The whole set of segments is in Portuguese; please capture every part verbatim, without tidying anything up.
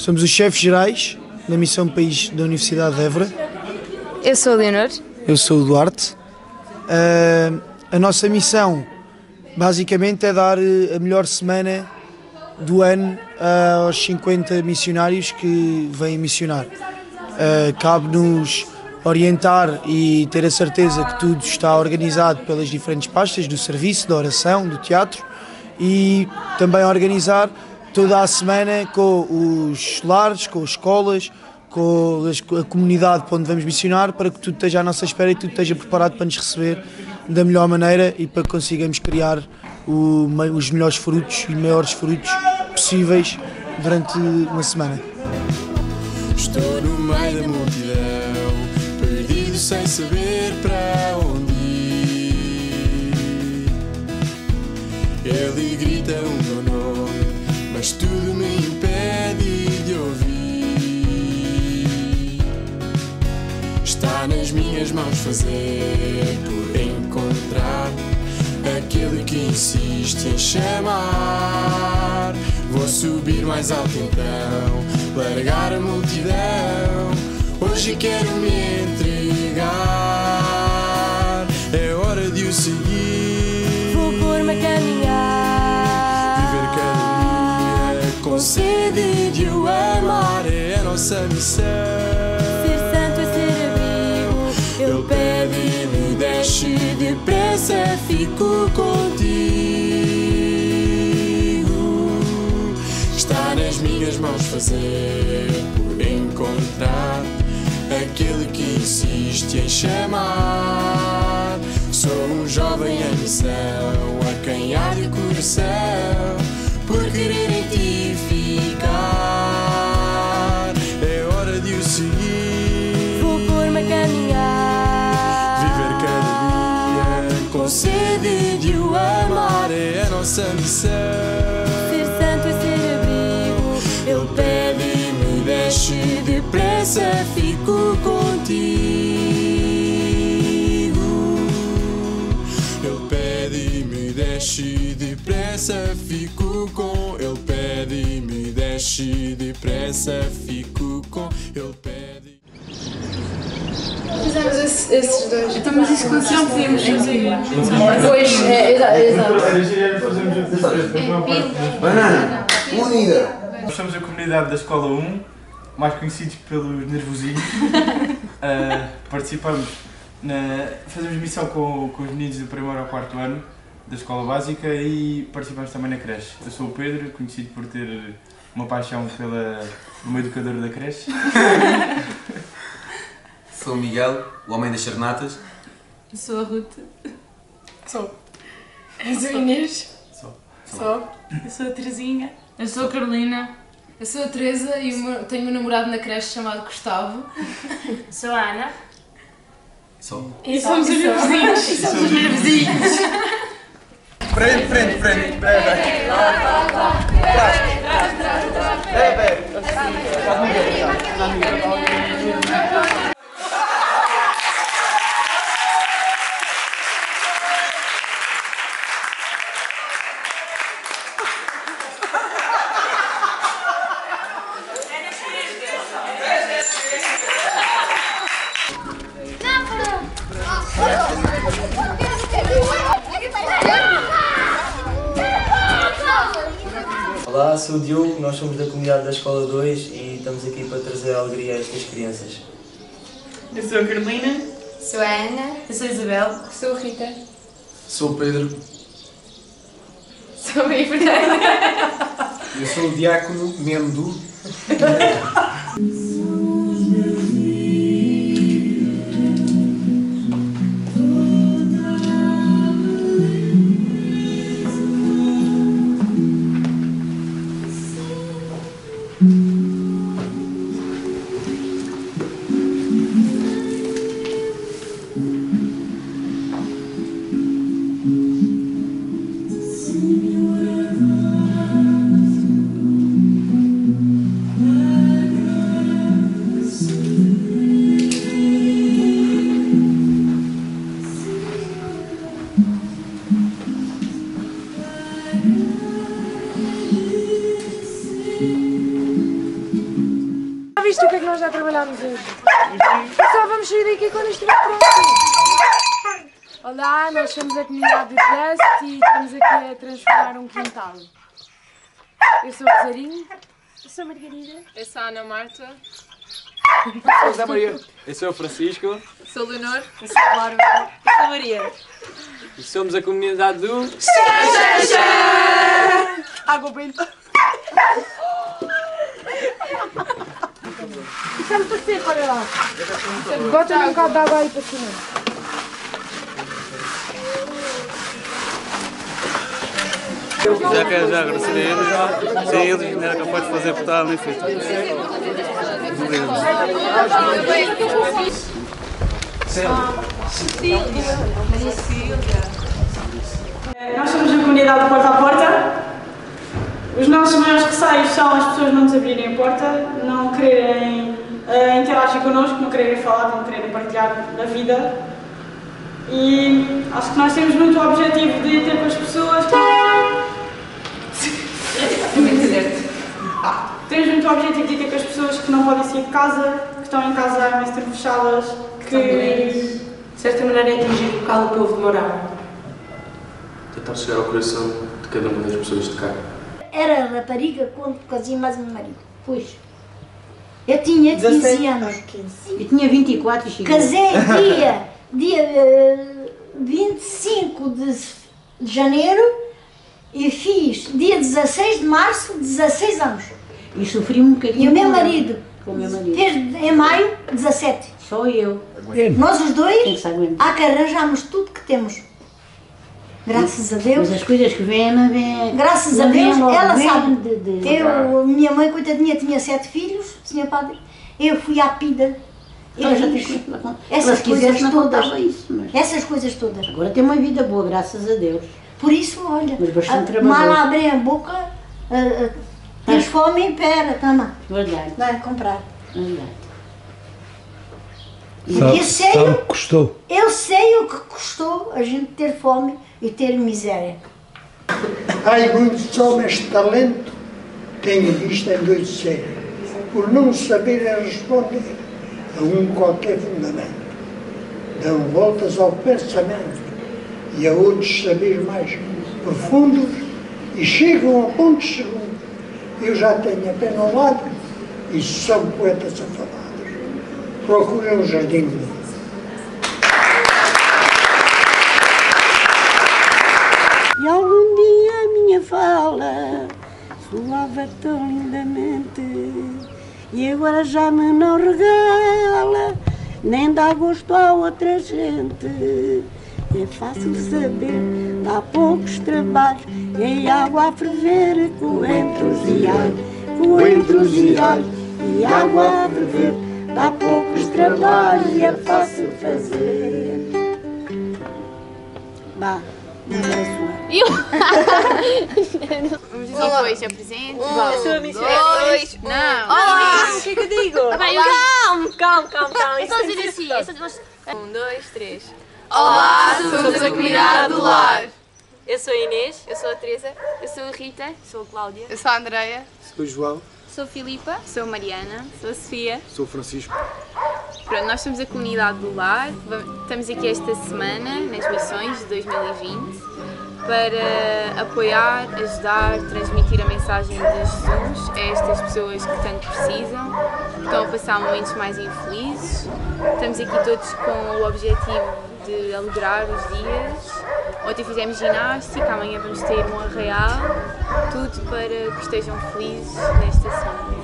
Somos os chefes gerais da Missão País da Universidade de Évora. Eu sou a Leonor. Eu sou o Duarte. Uh, a nossa missão, basicamente, é dar a melhor semana do ano uh, aos cinquenta missionários que vêm missionar. Uh, cabe-nos orientar e ter a certeza que tudo está organizado pelas diferentes pastas do serviço, da oração, do teatro, e também organizar toda a semana com os lares, com as escolas, com a comunidade para onde vamos missionar, para que tudo esteja à nossa espera e tudo esteja preparado para nos receber da melhor maneira e para que consigamos criar o, os melhores frutos e maiores frutos possíveis durante uma semana. Estou no meio da multidão, perdido sem saber para onde ir. Ele grita o meu nome, mas tudo me impede de ouvir. Está nas minhas mãos fazer por encontrar aquele que insiste em chamar. Vou subir mais alto então, largar a multidão. Hoje quero me entregar, é hora de o seguir. Vou pôr-me a caminhar, viver cada dia com sede de o amar. É a nossa missão, ser santo é ser abrigo. Ele pede-me, desce depressa, fico contigo. Está nas minhas mãos fazer por encontrar aquele que insiste em chamar. Sou um jovem em missão, a quem arde o coração por querer em ti ficar. É hora de o seguir, vou pôr-me a caminhar, viver cada dia com sede de o amar. É a nossa missão, ser santo é ser abrigo. Ele pede-me, desce depressa, fico contigo. Ele pede-me, desce depressa, fico com. Ele pede-me, desce depressa, fico com. Ele pede. Fizemos esse, esses dois. Então, mas isso quando não podíamos fazer. Pois, é, exato, exato. Banana, unida. Nós somos a comunidade da Escola um, mais conhecidos pelos nervosinhos. Uh, participamos, na, fazemos missão com, com os meninos do primeiro ao quarto ano da escola básica e participamos também na creche. Eu sou o Pedro, conhecido por ter uma paixão pela, por uma educadora da creche. Sou o Miguel, o homem das serenatas. Sou a Ruth. Sou. És a Inês. Sou. Sou. Eu sou a Terezinha. Eu sou a Carolina. Eu sou a Teresa e o meu, tenho um namorado na creche chamado Gustavo. Sou a Ana. Sou. E somos os nervosinhos. E somos os nervosinhos. Frente, frente, frente. Bebe. Olá, sou o Diogo, nós somos da comunidade da Escola dois e estamos aqui para trazer alegria a estas crianças. Eu sou a Carolina. Sou a Ana. Eu sou a Isabel. Sou a Rita. Sou o Pedro. Sou a Fernanda. Eu sou o Diácono Mendo. nós já trabalhámos hoje. Só vamos sair daqui quando estiver pronto. Olá, nós somos a comunidade de Just e estamos aqui a transformar um quintal. Eu sou o Rosarinho. Eu sou a Margarida. Eu sou a Ana Marta. Eu sou o Zé Maria. Eu sou o Francisco. Sou o Leonor. Eu sou a Laura. Eu sou a Maria. E somos a comunidade do... Água benta. Estamos para ser, olha lá. Bota um bocado de água aí para cima. Já quero já agradecer a eles, sem eles não era capaz de fazer portal nem feito. Nós somos a comunidade de Porta a Porta. Os nossos maiores receios são as pessoas não nos abrirem a porta, não quererem uh, interagir connosco, não quererem falar, não quererem partilhar da vida. E acho que nós temos muito o objetivo de ter com as pessoas. Temos muito o objetivo de ter com as pessoas que não podem sair de casa, que estão em casa há mais tempo fechadas, que de certa maneira é atingir o local do povo de morar. Tentar chegar ao coração de cada uma das pessoas de cá. Era rapariga quando casei mais um marido. Pois. Eu tinha quinze anos. Eu tinha vinte e quatro e cheguei. Casei dia, dia uh, vinte e cinco de janeiro e fiz dia dezasseis de março, dezasseis anos. E sofri um bocadinho. E o meu marido, com o meu marido fez em maio dezassete. Só eu. Nós os dois, há que arranjamos tudo que temos. Graças a Deus. Mas as coisas que vêm, não vêm. Graças a Deus, ela sabe. De, de... Eu, minha mãe, coitadinha, tinha sete filhos, senhor padre. Eu fui à pida. Eu já fiz te... essas coisas não todas. Isso, mas... Essas coisas todas. Agora tem uma vida boa, graças a Deus. Por isso, olha, mas bastante a, mal abrir a boca, uh, uh, tens ah. fome e pera, toma. Verdade. Vai comprar. Verdade. Porque eu sei, sabe o que custou. Eu sei o que custou a gente ter fome e ter miséria. Há muitos homens de talento que têm a vista endoidecer, por não saberem responder a um qualquer fundamento. Dão voltas ao pensamento e a outros saberes mais profundos e chegam a pontos segundos. Eu já tenho a pena ao lado e são poetas afamados. Procurem um jardim de luz. E algum dia a minha fala soava tão lindamente e agora já me não regala, nem dá gosto a outra gente. É fácil saber, dá poucos trabalhos, em água a ferver, coentros e alho, coentros e alho, e água a ferver, dá poucos trabalhos e é fácil fazer. Vá, não é sua. Eu? Vamos dizer dois, apresente. Um, eu sou a dois, um. Não. Olá! O que é que eu digo? Calma, calma, calma, calma. É só dizer assim. É só dizer... Um, dois, três. Olá, somos a comunidade do lar. Eu sou a Inês. Eu sou a Teresa. Eu sou a Rita. Sou a Cláudia. Eu sou a Andreia. Sou o João. Sou a Filipa. Sou a Mariana. Sou a Sofia. Sou o Francisco. Pronto, nós somos a comunidade do lar. Estamos aqui esta semana nas missões de dois mil e vinte para apoiar, ajudar, transmitir a mensagem de Jesus a estas pessoas que tanto precisam, que estão a passar momentos mais infelizes. Estamos aqui todos com o objetivo de alegrar os dias. Ontem fizemos ginástica, amanhã vamos ter um arraial, tudo para que estejam felizes nesta semana.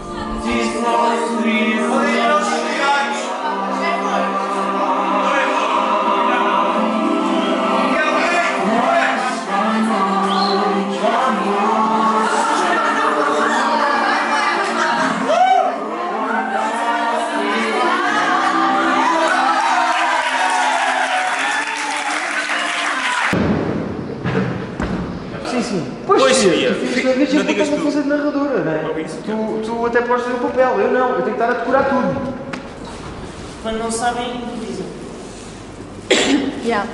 Sim, sim. Pois, pois Sofia, tu não digas tu. Fazer de narradora, não é? Tu, tu até podes fazer o papel, eu não, eu tenho que estar a decorar tudo. Quando não sabem, improvisam. Yeah.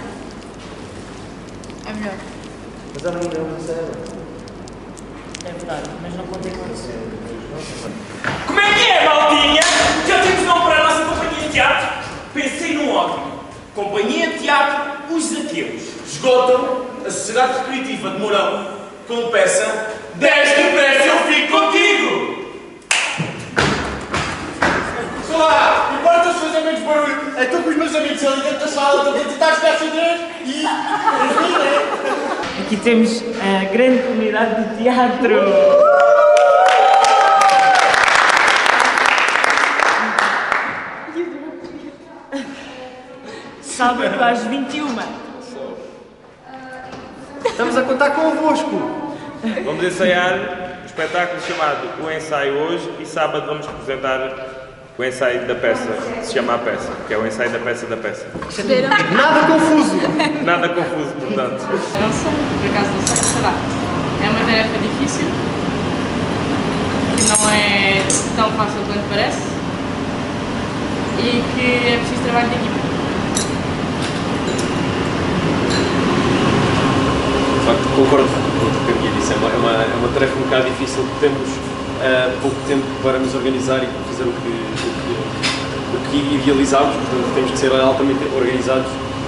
É melhor. Mas ela ainda não recebe. É verdade, mas não contei com isso. Como Como é que é, maldinha? Já temos nome para a nossa companhia de teatro? Pensei num ótimo. Companhia de Teatro Os Zaqueus. Esgotam a Sociedade Recreativa de Mourão com peça dez depressa eu fico contigo! Sei lá, importa-se fazer menos barulho. Estou com os meus amigos ali dentro da sala, estou a tentar jogar xadrez e... Aqui temos a grande comunidade do teatro. Sábado às vinte e uma. Estamos a contar convosco. Vamos ensaiar um espetáculo chamado O Ensaio hoje e sábado vamos apresentar o ensaio da peça, que se chama A Peça, que é o ensaio da peça da peça. Nada confuso. Nada confuso, portanto. Não sei, por acaso não sei, será? É uma tarefa difícil, que não é tão fácil quanto parece e que é preciso trabalho de equipa. De facto, concordo com o que a Bia disse, é uma, é, uma, é uma tarefa um bocado difícil, porque temos uh, pouco tempo para nos organizar e fazer o que, o que, o que idealizamos, portanto temos que ser altamente organizados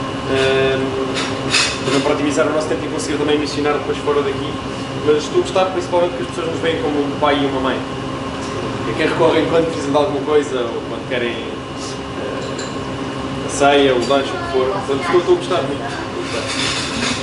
uh, também para otimizar o nosso tempo e conseguir também missionar depois fora daqui, mas estou a gostar principalmente que as pessoas nos veem como um pai e uma mãe, a quem recorrem quando precisam de alguma coisa ou quando querem uh, a ceia, o lanche, o que for, portanto estou, estou a gostar muito. Estou a gostar.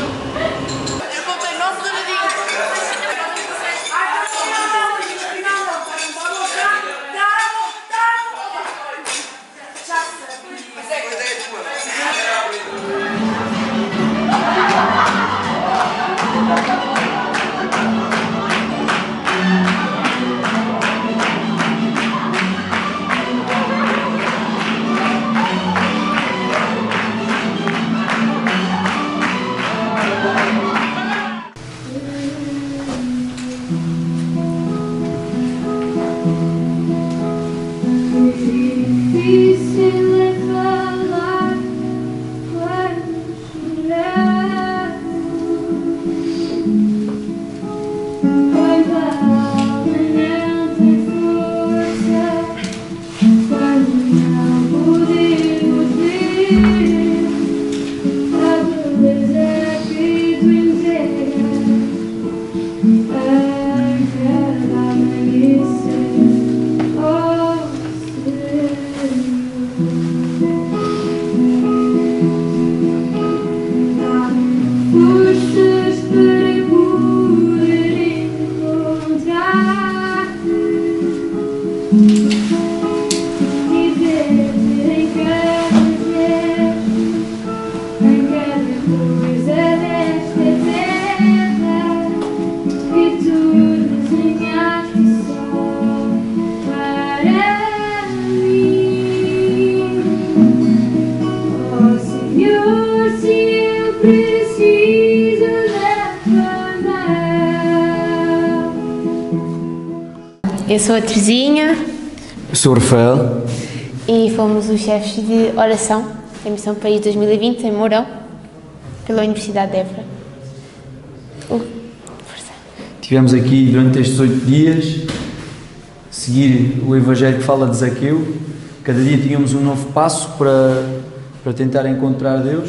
Eu sou a Terezinha. Eu sou o Rafael. E fomos os chefes de oração da Missão País dois mil e vinte em Mourão, pela Universidade de Évora. Uh, Tivemos aqui durante estes oito dias seguir o Evangelho que fala de Zaqueu. Cada dia tínhamos um novo passo para, para tentar encontrar Deus.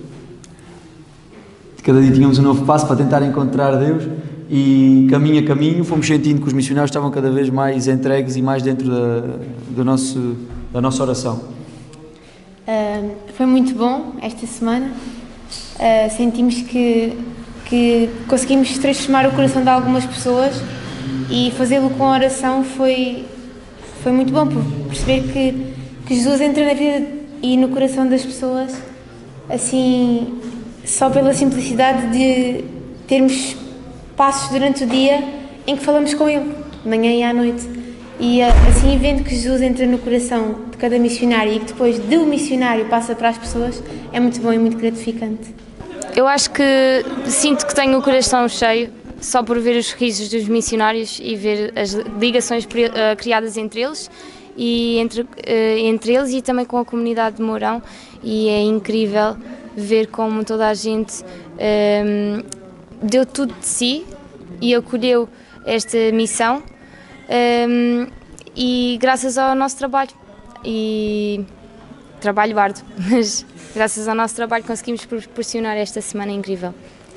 Cada dia tínhamos um novo passo para tentar encontrar Deus. E caminho a caminho fomos sentindo que os missionários estavam cada vez mais entregues e mais dentro da, do nosso, da nossa oração. Uh, foi muito bom esta semana. Uh, sentimos que, que conseguimos transformar o coração de algumas pessoas e fazê-lo com a oração foi, foi muito bom, por perceber que, que Jesus entra na vida e no coração das pessoas, assim, só pela simplicidade de termos passos durante o dia em que falamos com Ele, de manhã e à noite. E assim, vendo que Jesus entra no coração de cada missionário e que depois do missionário passa para as pessoas, é muito bom e muito gratificante. Eu acho que sinto que tenho o coração cheio só por ver os sorrisos dos missionários e ver as ligações criadas entre eles e entre, entre eles e também com a comunidade de Mourão, e é incrível ver como toda a gente um, deu tudo de si e acolheu esta missão, um, e graças ao nosso trabalho, e trabalho árduo, mas graças ao nosso trabalho conseguimos proporcionar esta semana incrível.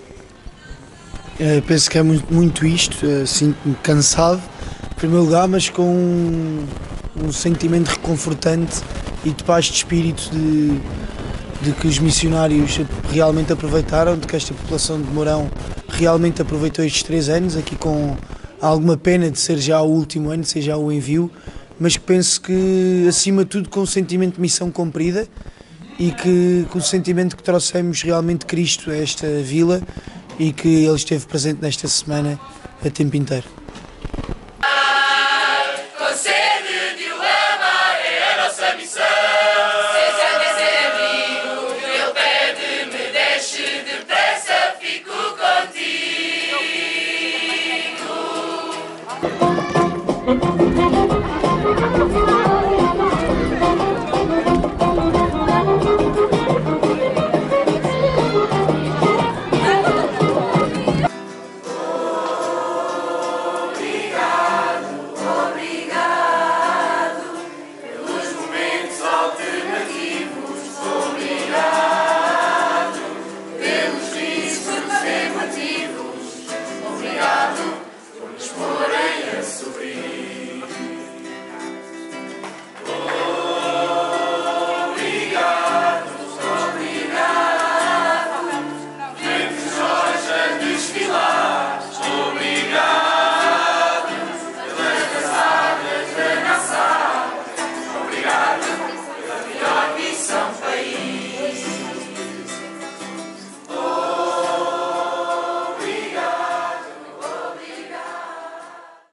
Eu penso que é muito, muito isto, sinto-me cansado, em primeiro lugar, mas com um, um sentimento reconfortante e de paz de espírito de, de que os missionários realmente aproveitaram, de que esta população de Mourão realmente aproveitou estes três anos, aqui com alguma pena de ser já o último ano, de ser já o envio, mas que penso que, acima de tudo, com o sentimento de missão cumprida e que com o sentimento que trouxemos realmente Cristo a esta vila e que Ele esteve presente nesta semana a tempo inteiro.